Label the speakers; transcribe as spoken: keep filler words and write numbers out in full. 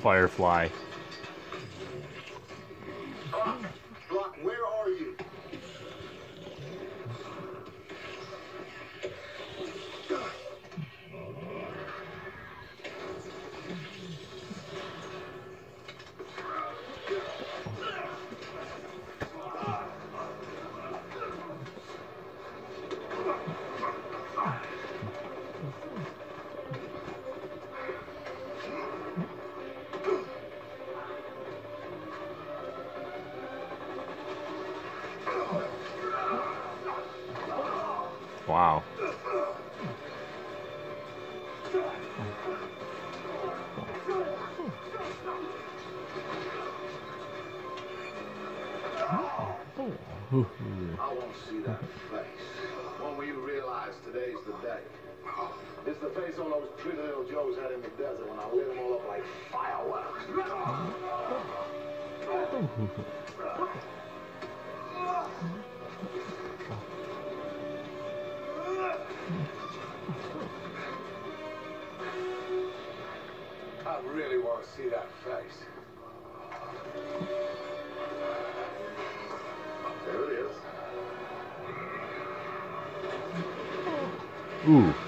Speaker 1: Firefly.
Speaker 2: Brock, where are you?
Speaker 1: Wow.
Speaker 2: I want to see that face. One where you realize today's the day. It's the face all those pretty little Joes had in the desert when I lit them all up like fireworks. I really want to see that face. There it is.
Speaker 1: Ooh.